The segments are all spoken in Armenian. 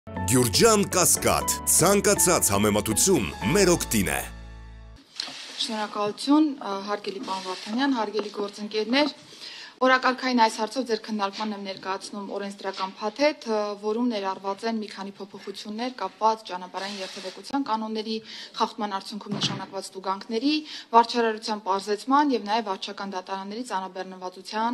Գյուրջան Կասկադ, ցանկացած համեմատություն մեր օգտին է։ Շնորհակալություն, հարգելի պարոն Վարդանյան, հարգելի գործընկերներ, Օրակարգային այս հարցով ձեր քննարկմանն եմ ներկայացնում օրենսդրական փաթեթ, որում ներառված են մի քանի փոփոխություններ կապված ճանապարհային երթևեկության կանոնների խախտման արդյունքում նշանակված տուգանքների, վարչարարության պարզեցման եւ նաեւ վարչական դատարանների ծանրաբեռնվածության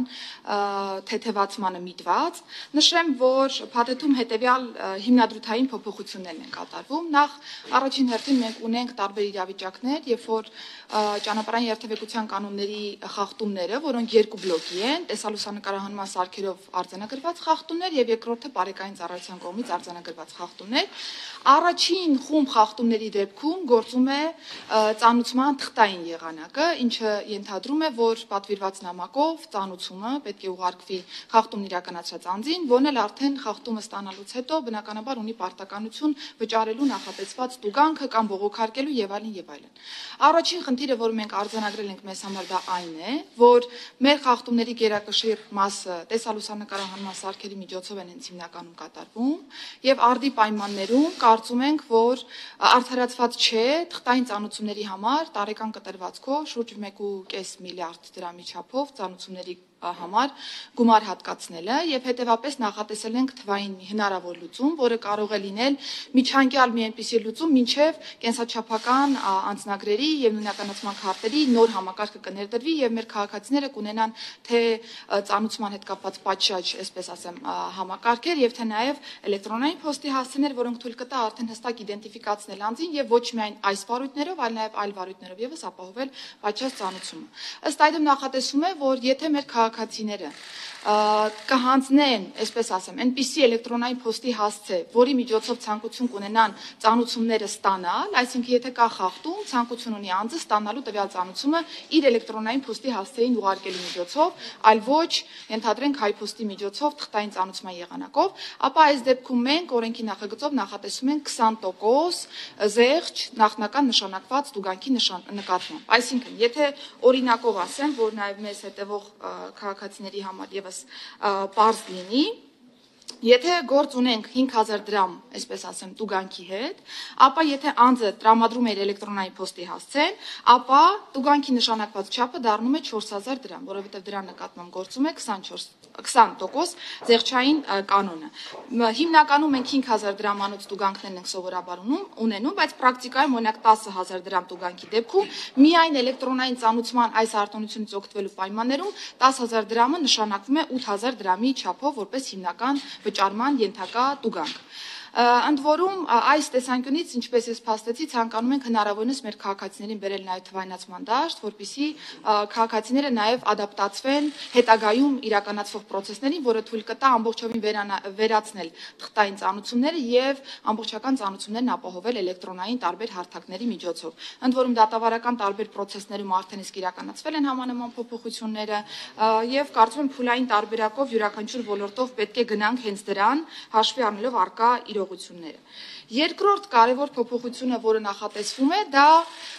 թեթևացմանը միտված։ Նշեմ, որ փաթեթում հետեւյալ հիմնադրութային փոփոխություններն են կատարվում։ Նախ առաջին հերթին մենք ունենք տարբեր իրավիճակներ, երբ որ ճանապարհային երթևեկության կանոնների խախտումները, որոնք երկու բլոկի են, տեսալուսանկարահանման սարքերով արձանագրված խախտումներ եւ երկրորդը բարեկային ծառայության կողմից արձանագրված խախտումներ։ Առաջին խումբ խախտումների դեպքում գործում է ծանուցման թղթային եղանակը, ինչը ենթադրում է, որ պատվիրված նամակով ծանուցումը պետք է ուղարկվի խախտումն իրականացրած անձին, որն էլ արդեն խախտումը ստանալուց հետո բնականաբար ունի պարտականություն վճարելու նախատեսված տուգանքը կամ բողոքարկելու եւ այլն եւ այլն։ Առաջին խնդիրը, որ մենք արձանագրել ենք մեզ համար, դա այն է, որ մեր խախտումների գերակշիռ մասը տեսալուսանկարահանման սարքերի միջոցով են հենց հիմնականում կատարվում եւ արդի պայմաններում կարծում ենք, որ արդարացված չէ թղթային ծանուցումների համար տարեկան կտրվածքով շուրջ 1.5 միլիարդ դրամի չափով ծանուցումների համար գումար հատկացնելը եւ հետեւապես նախատեսել ենք թվային հնարավոր լուծում, որը կարող է լինել միջանկյալ մի այնպիսի լուծում, մինչեւ կենսաչափական անձնագրերի եւ նույնականացման քարտերի նոր համակարգը կներդրվի եւ մեր քաղաքացիները կունենան թե ծանուցման հետ կապված պատշաճ, այսպես ասեմ, համակարգեր եւ թե նաեւ էլեկտրոնային փոստի հասցեներ, որոնք թույլ կտա արդեն հստակ իդենտիֆիկացնել անձին եւ ոչ միայն այս վարույթներով, այլ նաեւ այլ վարույթներով եւս ապահովել պատշաճ ծանուցումը։ Ըստ այդմ նախատեսվում է, որ եթե մեր քաղաքացիները կհանձնեն, այսպես ասեմ, այնպիսի էլեկտրոնային փոստի հասցե, որի միջոցով ցանկություն կունենան ծանուցումները ստանալ, այսինքն եթե կա խախտում, ցանկություն ունի անձը ստանալու տվյալ ծանուցումը իր էլեկտրոնային փոստի հասցեին ուղարկելու միջոցով, այլ ոչ, ենթադրենք հայփոստի միջոցով թղթային ծանուցման եղանակով, ապա այս դեպքում մենք օրենքի նախագծով նախատեսում ենք 20% զեղչ նախնական նշանակված տուգանքի նկատմամբ։ Այսինքն, եթե օրինակով ասեմ, որ նաև մեզ հետևող քաղաքացիների համար եւս պարզ լինի, եթե գործ ունենք 5000 դրամ, այսպես ասեմ, տուգանքի հետ, ապա եթե անձը տրամադրում է իր էլեկտրոնային փոստի հասցեն, ապա տուգանքի նշանակված չափը դառնում է 4000 դրամ, որովհետև դրա նկատմամբ գործում է 20% զեղչային կանոնը։ Հիմնականում մենք 5000 դրամանոց տուգանքներն ենք սովորաբար ունենում, բայց պրակտիկայում օրինակ 10000 դրամ տուգանքի դեպքում միայն էլեկտրոնային ծանուցման այս արտոնությունից օգտվելու պայմաններում 10000 դրամը նշանակվում է 8000 դրամի չափով որպես հիմնական վճարման ենթակա տուգանք։ Ընդ որում այս տեսանկյունից, ինչպես ես փաստեցի, ցանկանում ենք հնարավորինս մեր քաղաքացիներին բերել նաև թվայնացման դաշտ, որպեսզի քաղաքացիները նաև ադապտացվեն հետագայում իրականացվող պրոցեսներին, որը թույլ կտա ամբողջովին վերացնել թղթային ծանուցումները եւ ամբողջական ծանուցումներն ապահովել էլեկտրոնային տարբեր հարթակների միջոցով։ Ընդ որում դատավարական տարբեր պրոցեսներում արդեն իսկ իրականացվել են համանման փոփոխությունները եւ կարծում եմ փուլային տարբերակով յուրաքանչյուր ոլորտով պետք է գնանք հենց դրան, հաշվի առնելով առկա իրողությունները։ Երկրորդ կարևոր փոփոխությունը, որը նախատեսվում է, դա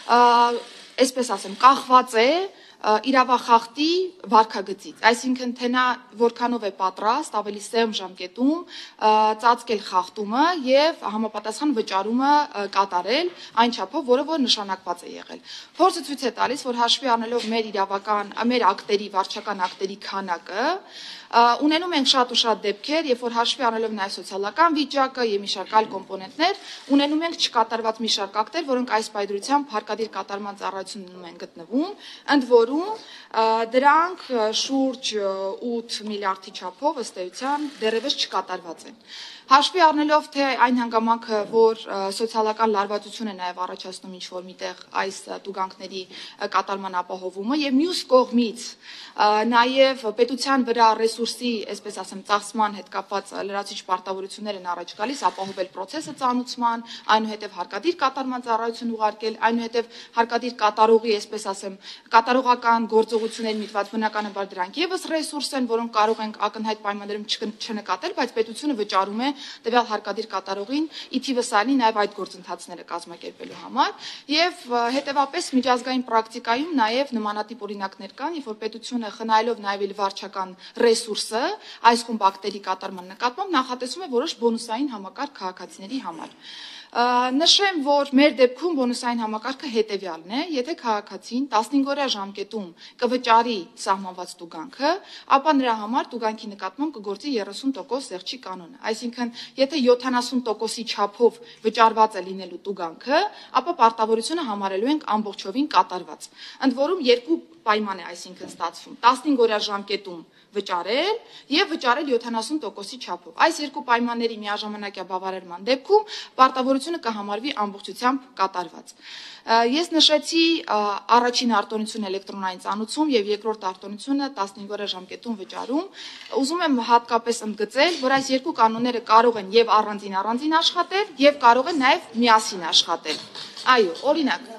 այսպես ասեմ, կախված է իրավախախտի վարքագծից, այսինքն թե նա որքանով է պատրաստ ավելի սերմ ժամկետում ծածկել խախտումը եւ համապատասխան վճարումը կատարել այն չափով, որը նշանակված է եղել։ Փորձը ցույց է տալիս, որ հաշվի առնելով մեր ակտերի, վարչական ակտերի քանակը, ունենում ենք շատ ու շատ դեպքեր, երբ որ հաշվի առնելով նաև սոցիալական վիճակը եւ մի շարք այլ կոմպոնենտներ, ունենում ենք չկատարված մի շարք ակտեր, որոնք այս պայմանությամբ հարկադիր կատարման ծառայությունում են գտնվում, ընդ որում դրանք շուրջ 8 միլիարդի չափով ըստ էության դեռևս չկատարված են։ Հաշվի առնելով թե այն հանգամանքը, որ սոցիալական լարվածություն է նաև առաջացնում ինչ-որ միտեղ այս տուգանքների կատարման ապահովումը եւ մյուս կողմից նաև պետության վրա ռեսուրսի, այսպես ասեմ, ծախսման հետ կապված լրացիչ պարտավորություններ են առաջ գալիս ապահովել պրոցեսը ծանուցման, այնուհետև հարկադիր կատարման ծառայություն ուղարկել, այնուհետև հարկադիր կատարողի, այսպես ասեմ, կատարողական գործողություններ միտված բնականաբար դրանք եւս ռեսուրս են, որոնք կարող ենք ակնհայտ պայմաններում չնկատել, բայց պետությունը վճարում է տվյալ հարկադիր կատարողին ի թիվս ալի նաև այդ գործընթացները կազմակերպելու համար եւ հետեւապես միջազգային պրակտիկայում նաև նմանատիպ օրինակներ կան, երբ որ պետությունը խնայելով նաև իր վարչական ռեսուրսը այս կոմպակտերի կատարման նկատմամբ նախատեսում է որոշ բոնուսային համակարգ քաղաքացիների համար։ Նշեմ, որ մեր դեպքում բոնուսային համակարգը հետևյալն է, եթե քաղաքացին 15-օրյա ժամկետում կվճարի սահմանված տուգանքը, ապա նրա համար տուգանքի նկատմամբ կգործի 30% զեղչի կանոնը։ Այսինքն, եթե 70%-ի չափով վճարված է լինելու տուգանքը, ապա պարտավորությունը համարելու ենք ամբողջովին կատարված։ Ընդ որում երկու պայման է այսինքն ստացվում 15-օրյա ժամկետում վճարել եւ վճարել 70%-ի չափով։ Այս երկու պայմանների միաժամանակյա բավարարման դեպքում պարտավորությունը կհամարվի ամբողջությամբ կատարված։ Ես նշեցի առաջին արտոնությունը էլեկտրոնային ծանուցում եւ երկրորդ արտոնությունը 15-օրյա ժամկետում վճարում։ Ուզում եմ հատկապես ընդգծել, որ այս երկու կանոնները կարող են եւ առանձին աշխատել եւ կարող են նաեւ միասին աշխատել։ Այո, օրինակ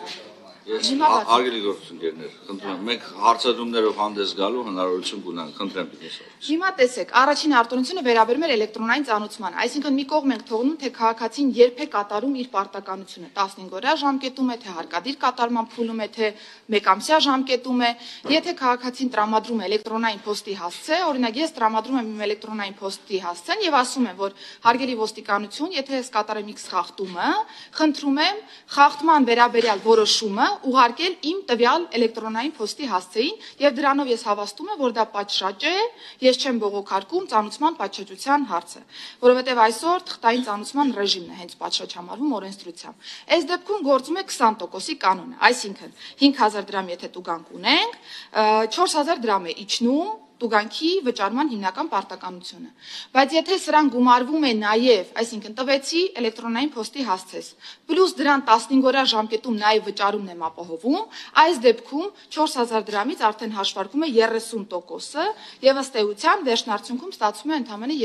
Հարգելի գործընկերներ, խնդրում եմ, մենք հարցադրումներով հանդես գալու հնարավորություն կունենանք, խնդրեմ պիտի սա։ Հիմա տեսեք, առաջին արտոնությունը վերաբերում է էլեկտրոնային ծանուցմանը, այսինքն մի կողմ ենք թողնում, թե քաղաքացին երբ է կատարում իր պարտականությունը, 15-օրյա ժամկետում է, թե հարկադիր կատարման փուլում է, թե մեկամսյա ժամկետում է։ Եթե քաղաքացին տրամադրում է էլեկտրոնային փոստի հասցե, օրինակ ես տրամադրում եմ իմ էլեկտրոնային փոստի հասցեն եւ ասում եմ, որ հարգելի ոստիկանություն, եթե ես կատարեմ X խախտումը, խնդրում եմ խախտման վերաբերյալ որոշումը ուղարկել իմ տվյալ էլեկտրոնային փոստի հասցեին եւ դրանով ես հավաստում եմ, որ դա պատշաճ է, ես չեմ բողոքարկում ծանուցման պատշաճության հարցը, որովհետեւ այսօր թղթային ծանուցման ռեժիմն է հենց պատշաճ համարվում օրենսդրությամբ։ Այս դեպքում գործում է 20%-ի կանոնը, այսինքն 5000 դրամ եթե տուգանք ունենք, 4000 դրամ է իջնում տուգանքի վճարման հիմնական պարտականությունը։ Բայց եթե սրան գումարվում է նաև, այսինքն տվեցի էլեկտրոնային փոստի հասցես, պլյուս դրան 15-օրյա ժամկետում նաև վճարումն եմ ապահովում, այս դեպքում 4000 դրամից արդեն հաշվարկում է 30%-ը եւ ըստ էության վերջնարդյունքում ստացվում է ընդամենը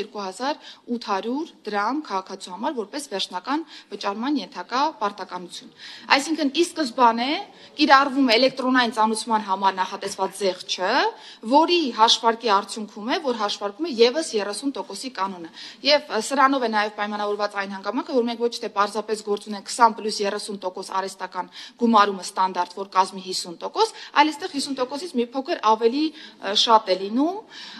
2800 դրամ քաղաքացու համար որպես վերջնական վճարման ենթակա պարտականություն։ Այսինքն ի սկզբանե կիրառվում է էլեկտրոնային ծանուցման համար նախատեսված զեղչը, որի հաշվարկի արդյունքում է, որ հաշվարկում է եւս 30%-ի կանոնը։ Եվ սրանով է նաեւ պայմանավորված այն հանգամանքը, որ մենք ոչ թե պարզապես գործ ունենք 20 + 30% արհեստական գումարումը ստանդարտ, որ կազմի 50%, այլ այստեղ 50%-ից մի փոքր ավելի շատ է լինում։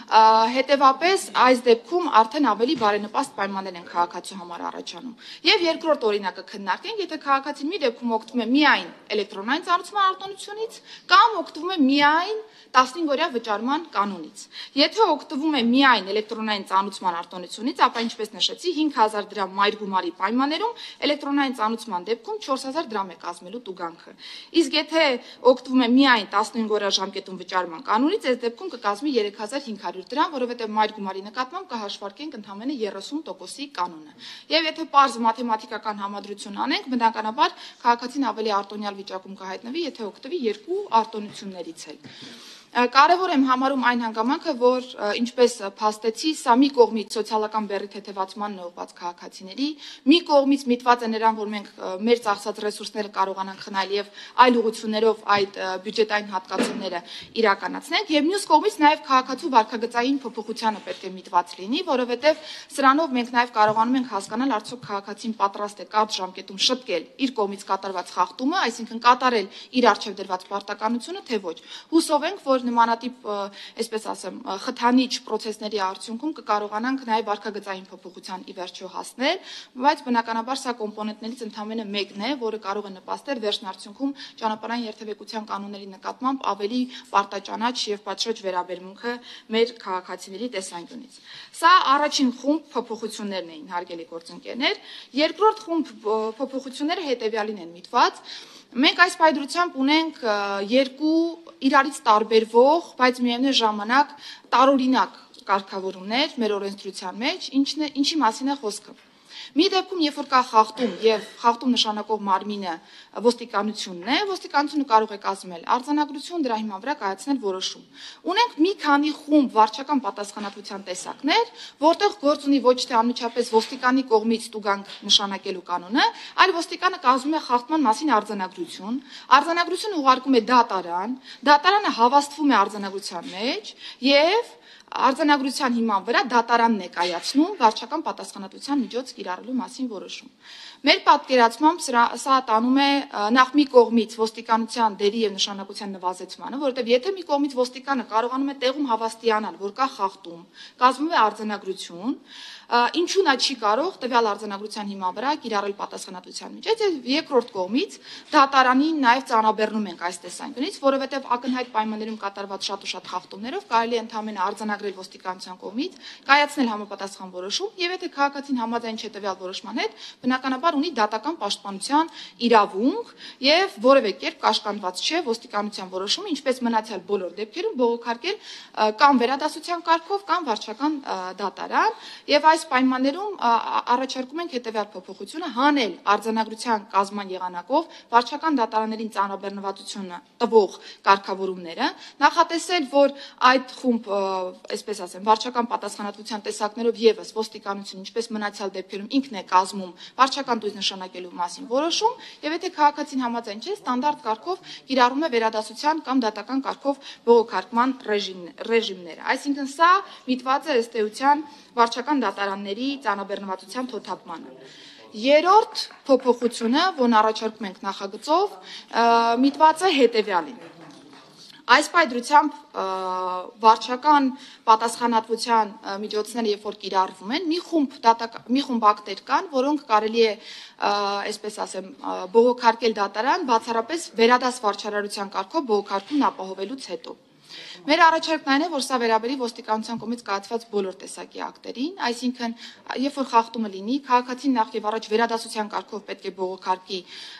Հետևաբար այս դեպքում արդեն ավելի բարենպաստ պայմաններ են քաղաքացու համար առաջանում։ Եվ երկրորդ օրինակը քննարկենք, եթե քաղաքացին մի դեպքում օգտվում է միայն էլեկտրոնային ծանուցման արտոնությունից կամ օգտվում է միայն 15-օրյա վճարման կանոնից։ Եթե օգտվում է միայն էլեկտրոնային ծանուցման արտոնությունից, ապա ինչպես նշեցի, 5000 դրամ մայր գումարի պայմաններում էլեկտրոնային ծանուցման դեպքում 4000 դրամ է կազմելու տուգանքը։ Իսկ եթե օգտվում է միայն 15-օրյա ժամկետում վճարման կանոնից, այս դեպքում կկազմի 3500 դրամ, որովհետև մայր գումարի նկատմամբ կհաշվարկենք ընդամենը 30%-ի կանոնը։ Եվ եթե պարզ մաթեմատիկական համադրություն անենք, բնականաբար քաղաքացին ավելի արտոնյալ վիճակում կհայտնվի, եթե օգտվի երկու արտոնություններից էլ։ Կարևոր եմ համարում այն հանգամանքը, որ ինչպես փաստեցի, սա մի կողմից սոցիալական բեռի թեթևացմանն է ուղղված քաղաքացիների, մի կողմից միտված է նրան, որ մենք մեր ծախսած ռեսուրսները կարողանանք խնայել եւ այլ ուղղություններով այդ բյուջետային հատկացումները իրականացնենք, եւ մյուս կողմից նաեւ քաղաքացու վարքագծային փոփոխությանը պետք է միտված լինի, որովհետեւ սրանով մենք նաեւ կարողանում ենք հասկանալ արդյոք քաղաքացին պատրաստ է կարճ ժամկետում շտկել իր կողմից կատարված խախտումը, այսինքն կատարել իր արժեվ դրված պարտականությունը, թե ոչ։ Հուսով ենք, որ նմանատիպ, այսպես ասեմ, խթանիչ process-ների արդյունքում կկարողանանք նաև վարքագծային փոփոխության ի վերջո հասնել, բայց բնականաբար սա կոմպոնենտներից ընդամենը մեկն է, որը կարող է նպաստել վերջնարդյունքում ճանապարհային երթևեկության կանոնների նկատմամբ ավելի պարտաճանաչ եւ պատշաճ վերաբերմունքը մեր քաղաքացիների տեսանկյունից։ Սա առաջին խումբ փոփոխություններն էին, հարգելի գործընկերներ։ Երկրորդ խումբ փոփոխությունները հետեւյալին են միտված։ Մենք այս պայդրությամբ ունենք երկու իրարից տարբերվող, բայց միևնույն ժամանակ տարօրինակ կարգավորումներ մեր օրենսդրության մեջ, ինչի մասին է խոսքը։ Մի դեպքում, երբ որ կա խախտում եւ խախտում նշանակող մարմինը ոստիկանությունն է, ոստիկանությունը կարող է կազմել արձանագրություն, դրա հիման վրա կայացնել որոշում։ Ունենք մի քանի խումբ վարչական պատասխանատվության տեսակներ, որտեղ գործ ունի ոչ թե անմիջապես ոստիկանի կողմից տուգանք նշանակելու կանոնը, այլ ոստիկանը կազմում է խախտման մասին արձանագրություն, արձանագրությունը ուղարկում է դատարան, դատարանը հավաստվում է արձանագրության մեջ եւ արձանագրության հիման վրա դատարանն է կայացնում վարչական պատասխանատվության միջոց կիրառելու մասին որոշում։ Մեր պատկերացմամբ սա տանում է նախ մի կողմից ոստիկանության դերի եւ նշանակության նվազեցմանը, որովհետեւ եթե մի կողմից ոստիկանը կարողանում է տեղում հավաստիանալ, որ կա խախտում, կազմվում է արձանագրություն, ինչու նա չի կարող տվյալ արձանագրության հիման վրա կիրառել պատասխանատվության միջոց, եւ երկրորդ կողմից դատարանին նաեւ ծանրաբեռնում ենք այս տեսանկյունից, որովհետեւ ակնհայտ պայմաններում կատարված շատ ու շատ խախտումներով կարելի է ընդհանրապես արձանագրել ոստիկանության կողմից, կայացնել համապատասխան որոշում, եւ եթե քաղաքացին համաձայն չէ տվյալ որոշման հետ, բնականաբար ունի դատական պաշտպանության իրավունք եւ որևէ կերպ կաշկանդված չէ ոստիկանության որոշումը, ինչպես մնացյալ բոլոր դեպքերում բողոքարկել կամ վերադասության կարգով կամ վարչական դատարան եւ այս պայմաններում առաջարկում ենք հետեւյալ փոփոխությունը հանել արձանագրության կազման եղանակով վարչական դատարաններին ծանրաբեռնվածությունը տվող կարգավորումները, նախատեսել, որ այդ խումբ, այսպես ասեմ, վարչական պատասխանատվության տեսակներով եւս ոստիկանությունը, ինչպես մնացյալ դեպքերում ինքն է կազմում վարչական դույս նշանակելու մասին որոշում, եւ եթե քաղաքացին համաձայն չէ, ստանդարտ կարգով կիրառում է վերադասության կամ դատական կարգով բողոքարկման ռեժիմները։ Այսինքն սա միտված է ըստ էության վարչական դատարանների ծանրաբեռնվածության թոթափմանը։ Երրորդ փոփոխությունը, որն առաջարկում ենք նախագծով, միտված է հետեւյալին։ Այս պայծրությամբ վարչական պատասխանատվության միջոցները, երբ որ կիրառվում են, մի խումբ ակտեր կան, որոնք կարելի է, այսպես ասեմ, բողոքարկել դատարան, բացառապես վերադաս վարչարարության կարգով բողոքարկումն ապահովելուց հետո։ Մեր առաջարկն այն է, որ սա վերաբերի ոստիկանության կողմից կայացված բոլոր տեսակի ակտերին, այսինքն, երբ որ խախտումը լինի, քաղաքացին նախ եւ առաջ վերադասության կարգով պետք է բողոքարկի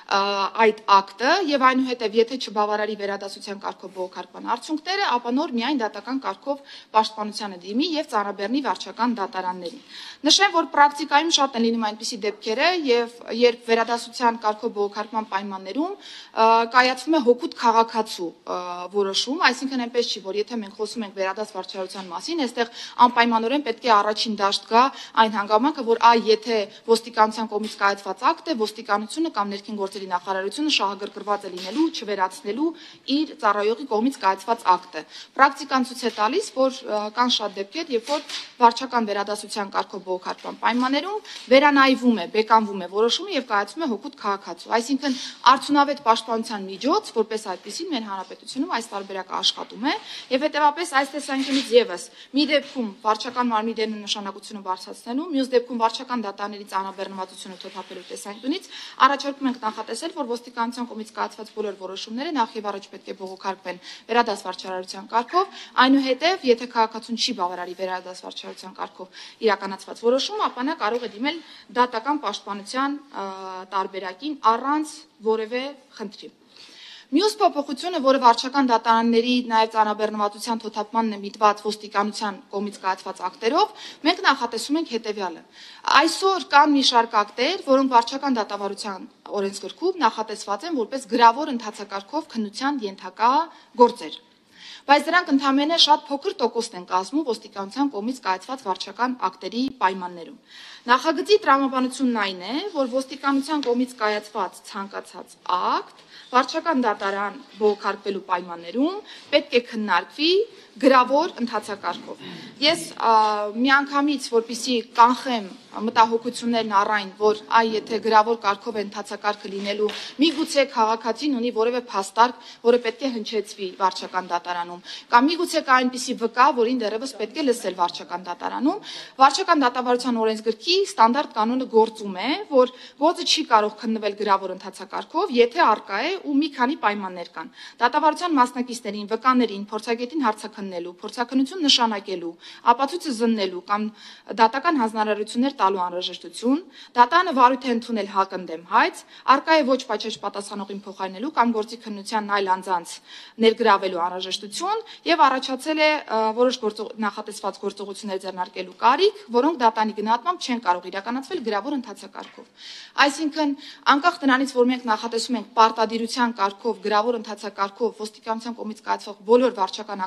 այդ ակտը եւ այնուհետեւ եթե չբավարարի վերադասության կարգով բողոքարկման արդյունքները, ապա նոր միայն դատական կարգով պաշտպանությանը դիմի եւ ծանրաբեռնի վարչական դատարաններին։ Նշեմ, որ պրակտիկայում շատ են լինում այնպիսի դեպքերը եւ երբ վերադասության կարգով բողոքարկման պայմաններում կայացվում է հօգուտ քաղաքացու որոշում, այսինքն այնպես չի, որ եթե մենք խոսում ենք վերադաս վարչարարության մասին, այստեղ անպայմանորեն պետք է առաջին դաշտ գա այն հանգամանքը, որ եթե ոստիկանության կողմից կայացված ակտ է, ոստիկանությունը կամ ներքին գործերի նախարարությունը շահագրգռված է լինելու չվերացնելու իր ծառայողի կողմից կայացված ակտը։ Պրակտիկան ցույց է տալիս, որ կան շատ դեպքեր, երբ որ վարչական վերադասության կարգով բողոքարկման պայմաններում վերանայվում է, բեկանվում է որոշումը եւ կայացվում է հօգուտ քաղաքացու։ Այսինքն արդյունավետ պաշտպանության միջոց, որպես այդպեսին մեր հանրապետությունում այս տարբերակը աշխատում է եւ հետեւաբար այս տեսանկյունից եւս մի դեպքում վարչական մարմնի դերն ու նշանակությունը բարձրացնելու, մյուս դեպքում վարչական դատարանների ծանրաբեռնվածությունը թոթափելու տեսանկյունից առաջարկում ենք նախատեսել, որ ոստիկանության կողմից կայացված բոլոր որոշումները նախ եւ առաջ պետք է բողոքարկվեն վերադաս վարչարարության կարգով, այնուհետեւ եթե քաղաքացուն չի բավարարի վերադաս վարչարարության կարգով իրականացված որոշումը, ապա նա կարող է դիմել դատական պաշտպանության տարբերակին առանց որևէ խնդրի։ Մյուս փոփոխությունը, որը վարչական դատարանների նաև ծանրաբեռնվածության թոթափմանն է միտված ոստիկանության կողմից կայացված ակտերով, մենք նախատեսում ենք հետևյալը։ Այսօր կան մի շարք ակտեր, որոնք վարչական դատավարության օրենսգրքում նախատեսված են որպես գրավոր ընթացակարգով քննության ենթակա գործեր։ Բայց դրանք ընդհանրապես շատ փոքր տոկոսն են կազմում ոստիկանության կողմից կայացված վարչական ակտերի պայմաններում։ Նախագծի տրամաբանությունն այն է, որ ոստիկանության կողմից կայացված ցանկացած ակտ վարչական դատարան բողոքարկվելու պայմաններում պետք է քննարկվի գրավոր ընթացակարգով։ Ես միանգամից, որպեսզի կանխեմ մտահոգություններն առայն, որ եթե գրավոր կարգով է ընթացակարգը լինելու, միգուցե քաղաքացին ունի որևէ փաստարկ, որը պետք է հնչեցվի վարչական դատարանում, կամ միգուցե կա այնպիսի վկա, որին դեռևս պետք է լսել վարչական դատարանում, վարչական դատավարության օրենսգրքի ստանդարտ կանոնը գործում է, որ գործը չի կարող քննվել գրավոր ընթացակարգով, եթե առկա է ու մի քանի պայմաններ կան։ Դատավարության մասնակիցներին, վկաներին, փորձագետին հարցաքննելու, փորձաքննություն նշանակելու, ապացույցը զննելու կամ դատական հանձնարարություններ տալու անհրաժեշտություն, դատարանը վարույթ է ընդունել հակ ընդդեմ հայց, առկա է ոչ պատշաճ պատասխանողին փոխարինելու կամ գործի քննության այլ անձանց ներգրավելու անհրաժեշտություն եւ առաջացել է որոշ նախատեսված գործողություններ ձեռնարկելու կարիք, որոնք դատանի գնահատմամբ չեն կարող իրականացվել գրավոր ընթացակարգով։ Այսինքն, անկախ դրանից, որ մենք նախատեսում ենք պարտադիրության կարգով, գրավոր ընթացակարգով ոստիկանության կողմից կայացվող բոլոր վարչական ակտերի դեմ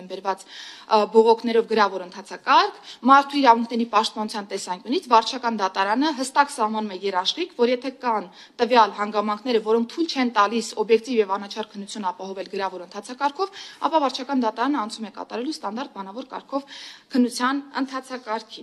բերված բողոքներով գրավոր ընթացակարգ, մարդու իրավունքների պաշտպանության տեսանկյունից վարչական դատարանը հստակ սահմանում է երաշխիք, որ եթե կան տվյալ հանգամանքները, որոնք թույլ չեն տալիս օբյեկտիվ եւ անաչառ քննություն ապահովել գրավոր ընթացակարգով, ապա վարչական դատարանը անցում է կատարելու ստանդարտ բանավոր կարգով քննության ընթացակարգին։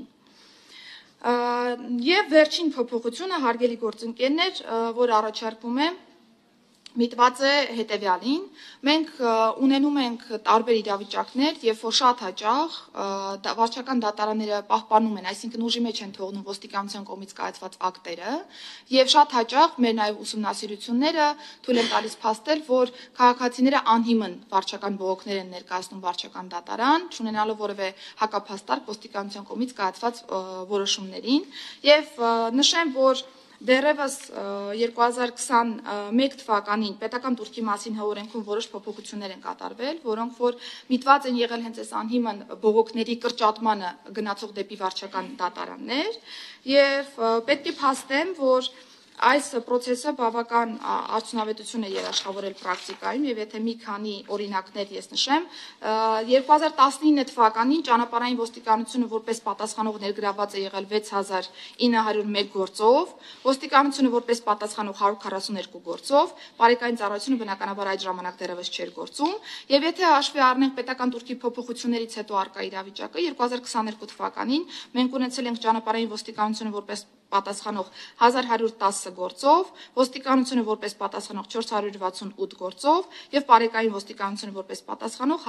Եվ վերջին փոփոխությունը հարգելի գործընկերներ, որ առաջարկվում է, միտված է հետևյալին, մենք ունենում ենք տարբեր իրավիճակներ, երբ որ շատ հաճախ վարչական դատարանները պահպանում են, այսինքն ուժի մեջ են թողնում ոստիկանության կողմից կայացված ակտերը, եւ շատ հաճախ մեր նաեւ ուսումնասիրությունները թույլ են տալիս փաստել, որ քաղաքացիները անհիմն վարչական բողոքներ են ներկայացնում վարչական դատարան, չունենալով որևէ հակափաստարկ ոստիկանության կողմից կայացված որոշումներին, եւ նշեմ, որ դեռևս 2021 թվականին պետական տուրքի մասին հորենքում որոշ փոփոխություններ են կատարվել, որոնք որ միտված են եղել հենց այս անհիմն բողոքների կրճատմանը գնացող դեպի վարչական դատարաններ, եւ պետք է փաստեմ, որ այս process-ը բավական արդյունավետություն է երաշխավորել պրակտիկայում եւ եթե մի քանի օրինակներ ես նշեմ 2019 թվականին ճանապարհային ոստիկանությունը որպես պատասխանող ներգրավված է եղել 6901 գործով, ոստիկանությունը որպես պատասխանող 142 գործով, բարեկային ծառայությունը բնականաբար այդ ժամանակ դեռևս չէր գործում եւ եթե հաշվի առնենք պետական տուրքի փոփոխություններից հետո արկա իրավիճակը 2022 թվականին մենք ունեցել ենք ճանապարհային ոստիկանությունը որպես պատասխանող 1110 գործով, ոստիկանությունը որպես պատասխանող 468 գործով եւ բարեկային ոստիկանությունը որպես պատասխանող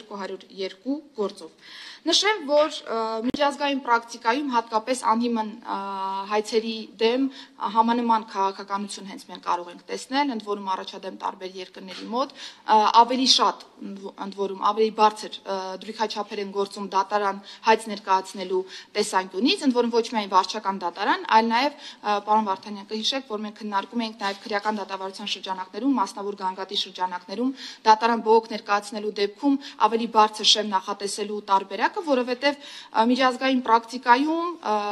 1202 գործով։ Նշեմ, որ միջազգային պրակտիկայում հատկապես անհիմն հայցերի դեմ համանման քաղաքականություն հենց մենք կարող ենք տեսնել, ընդ որում առաջադեմ տարբեր երկրների մոտ ավելի շատ, ընդ որում ավելի բարձր դրույքաչափեր են գործում դատարան հայց ներկայացնելու տեսանկյունից, ընդ որում ոչ միայն վարչական դատարան, այլ նաև պարոն Վարդանյան կհիշեք, որ մենք քննարկում ենք նաև քրեական դատավարության շրջանակներում, մասնավոր գանգատի շրջանակներում դատարան բողոք ներկայացնելու դեպքում ավելի բարձր շեմ նախատեսելու տարբերակը, որովհետև միջազգային պրակտիկայում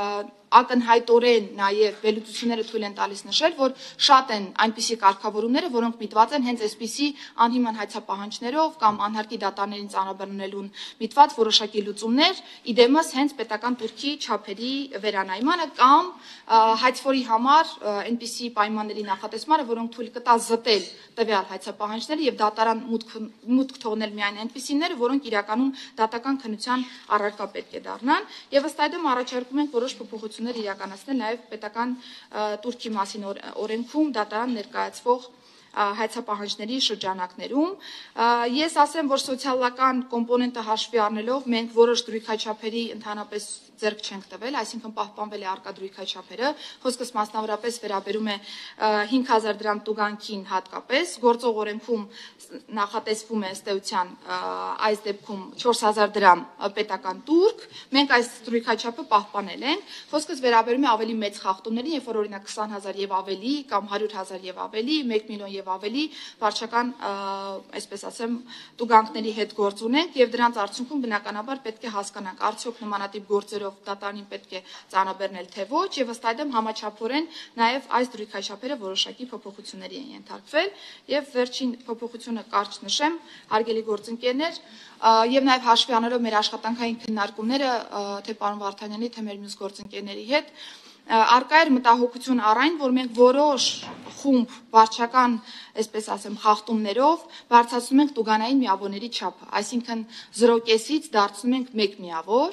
ակնհայտորեն նաև վերլուծությունները թույլ են տալիս նշել, որ շատ են այնպիսի կարգավորումները, որոնք միտված են հենց այսպիսի անհիմն հայցապահանջներով կամ անհարկի դատարներին ծանրաբեռնելուն միտված որոշակի լուծումներ, իդեմս հենց պետական տուրքի չափերի վերանայմանը կամ հայցվորի համար այնպիսի պայմանների նախատեսմանը, որոնք թույլ կտա զտել տվյալ հայցապահանջները եւ դատարան մուտք թողնել միայն այնպիսիները, որոնք իրականում դատական քննության առարկա պետք է դառնան եւ ըստ այդմ առաջարկում ենք որոշ փոփոխություններ իրականացնել նաև պետական տուրքի մասին օրենքում դատարան ներկայացվող հայցապահանջների շրջանակներում։ Ես ասեմ, որ սոցիալական կոմպոնենտը հաշվի առնելով մենք որոշ դրույքաչափերի ընդհանրապես ձեռք չենք տվել, այսինքն պահպանվել է արկա դրույքաչափերը, խոսքս մասնավորապես վերաբերում է 5000 դրամ տուգանքին հատկապես, գործող օրենքում նախատեսվում է ըստ էության այս դեպքում 4000 դրամ պետական տուրք, մենք այս դրույքաչափը պահպանել ենք, խոսքս վերաբերում է ավելի մեծ խախտումներին, երբ որ օրինակ 20000 եւ ավելի կամ 100000 եւ ավելի, 1 միլիոն եւ ավելի վարչական, այսպես ասեմ, տուգանքների հետ գործ ունենք եւ դրանց արդյունքում բնականաբար պետք է հասկանանք, արդյոք նմանատիպ գործերով դատարանին պետք է ծանրաբեռնել թե ոչ եւ ըստ այդմ համաչափորեն նաեւ այս դրույքաչափերը որոշակի փոփոխությունների են ենթարկվել եւ վերջին փոփոխությունը կարճ նշեմ, հարգելի գործընկերներ, եւ նաեւ հաշվի առնելով մեր աշխատանքային քննարկումները թե պարոն Վարդանյանի, թե մեր մյուս գործընկերների հետ արկա էր մտահոգություն առայն, որ մենք որոշ խումբ վարչական, այսպես ասեմ, խախտումներով բարձրացնում ենք տուգանային միավորների չափը, այսինքն 0.5-ից դարձնում ենք 1 միավոր,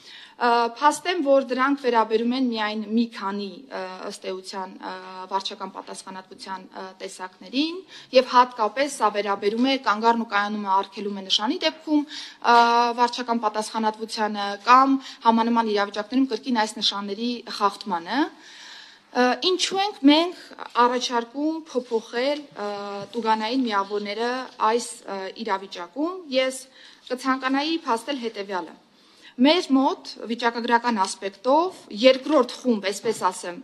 Փաստեմ, որ դրանք վերաբերում են միայն մի քանի ըստ էության վարչական պատասխանատվության տեսակներին եւ հատկապես սա վերաբերում է կանգառն ու կայանում արգելում է նշանի դեպքում վարչական պատասխանատվությանը կամ համանման իրավիճակներում կրկին այս նշանների խախտմանը Ինչու ենք մենք առաջարկում փոփոխել տուգանային միավորները այս իրավիճակում ես կցանկանայի փաստել հետեւյալը Մեր մոտ վիճակագրական ասպեկտով երկրորդ խումբ, այսպես ասեմ,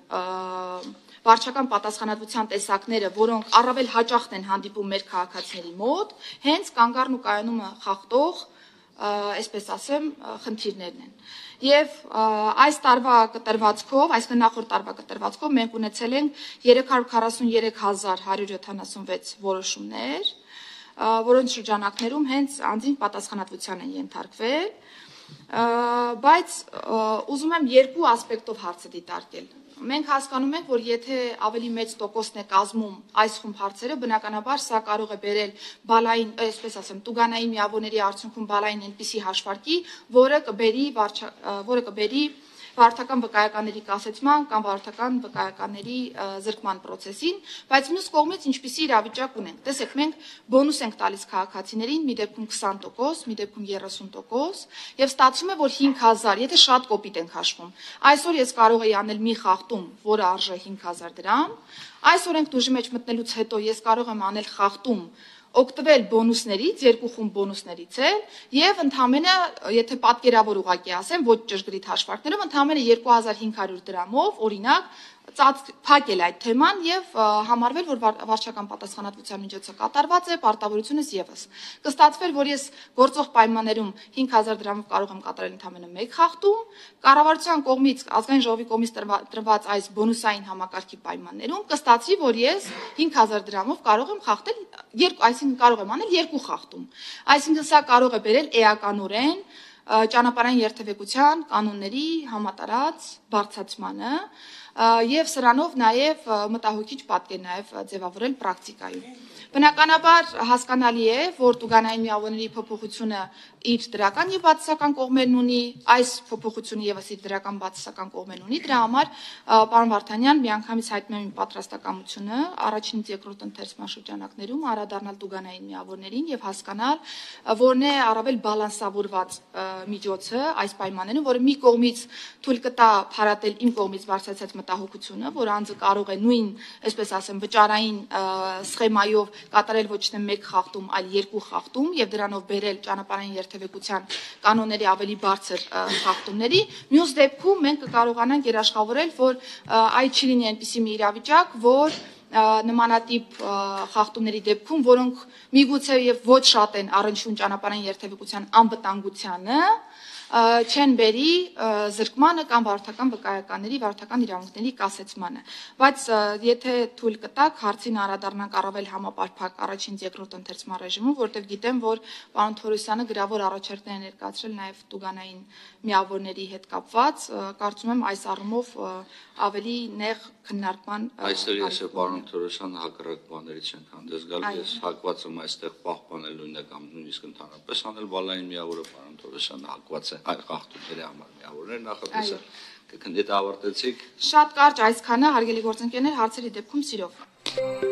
վարչական պատասխանատվության տեսակները, որոնք առավել հաճախ են հանդիպում մեր քաղաքացիների մոտ, հենց կանգառն ու կայանումը խախտող, այսպես ասեմ, խնդիրներն են։ Եվ այս տարվա կտրվածքով, այսինքն նախորդ տարվա կտրվածքով մենք ունեցել ենք 343176 որոշումներ, որոնց շրջանակներում հենց անձին պատասխանատվության են ենթարկվել, բայց ուզում եմ երկու ասպեկտով հարցը դիտարկել։ Մենք հասկանում ենք, որ եթե ավելի մեծ տոկոսն է կազմում այս խումբ հարցերը, բնականաբար սա կարող է բերել բալային, այսպես ասեմ, տուգանային միավորների արդյունքում բալային այնպիսի հաշվարկի, որը կբերի վարորդական վկայականների կասեցման կամ վարորդական վկայականների զրկման process-ին, բայց մյուս կողմից ինչպիսի իրավիճակ ունենք։ Տեսեք, մենք բոնուս ենք տալիս քաղաքացիներին, մի դեպքում 20%, մի դեպքում 30%, եւ ստացվում է, որ 5000, եթե շատ կոպիտ ենք հաշվում, այսօր ես կարող եի անել մի խախտում, որը արժե 5000 դրամ, այսօր ենք դուժի մեջ մտնելուց հետո ես կարող եմ անել խախտում օգտվել բոնուսներից, երկու խումբ բոնուսներից է, եւ ընդամենը, եթե պատկերավոր ուղղակի ասեմ, ոչ ճշգրիտ հաշվարկներով, ընդամենը 2500 դրամով, օրինակ, փակել այդ թեման եւ համարվել, որ վարչական պատասխանատվության միջոցով կատարված է, պարտավորությունս եւս։ Կստացվեր, որ ես գործող պայմաններում 5000 դրամով կարող եմ կատարել ընդամենը մեկ խախտում, կառավարության կողմից, ազգային ժողովի կողմից տրված այս բոնուսային համակարգի պայմաններում կստացվի, որ ես 5000 դրամով կարող եմ խախտել, այսինքն կարող եմ անել երկու խախտում։ Այսինքն սա կարող է բերել էականորեն ճանապարհային երթևեկության կանոնների համատարած բարձրացմանը եւ սրանով նաեւ մտահոգիչ պատկեր նաեւ ձևավորել պրակտիկայում։ Բնականաբար հասկանալի է, որ տուգանային միավորների փոփոխությունը իր դրական եւ բացասական կողմերն ունի, այս փոփոխությունը եւս իր դրական բացասական կողմերն ունի, դրա համար պարոն Վարդանյան միանգամից հայտնում եմ իմ պատրաստակամությունը առաջինից երկրորդ ընթերցման շրջանակներում անդրադառնալ տուգանային միավորներին եւ հասկանալ, որն է առավել բալանսավորված միջոցը այս պայմաններում, որը մի կողմից թույլ կտա փարատել իմ կողմից բարձրացած մտահոգությունը, որ անձը կարող է նույն, այսպես ասեմ, վճարային սխեմայով կատարել ոչ թե մեկ խախտում, այլ երկու խախտում եւ դրանով բերել ճանապարհային երթևեկության կանոնների ավելի բարձր խախտումների, մյուս դեպքում մենք կկարողանանք երաշխավորել, որ այդ չի լինի այնպիսի մի իրավիճակ, որ նմանատիպ խախտումների դեպքում, որոնք միգուցե եւ ոչ շատ են առնչվում ճանապարհային երթևեկության անվտանգությանը, չեն բերի զրկմանը կամ վարորդական վկայականների, վարորդական իրավունքների կասեցմանը։ Բայց եթե թույլ կտաք, հարցին անդրադառնանք առավել համապարփակ առաջին երկրորդ ընթերցման ռեժիմում, որտեղ գիտեմ, որ պարոն Թորոսյանը գրավոր առաջարկներ է ներկայացրել նաև տուգանային միավորների հետ կապված, կարծում եմ այս առումով ավելի նեղ քննարկման Այստեղ ես եւ պարոն Թորոսյանը հակառակ բաներից ենք հանդես գալու, ես հակված եմ այստեղ պահպանել նույնը կամ նույնիսկ ընդհանրապես անել բալային միավորը, պարոն Թորոսյանը հակված է այլ խախտումների համար միավորներ նախատեսել կքննի դա ավարտեցիք։ Շատ կարճ այսքանը, հարգելի գործընկերներ, հարցերի դեպքում սիրով։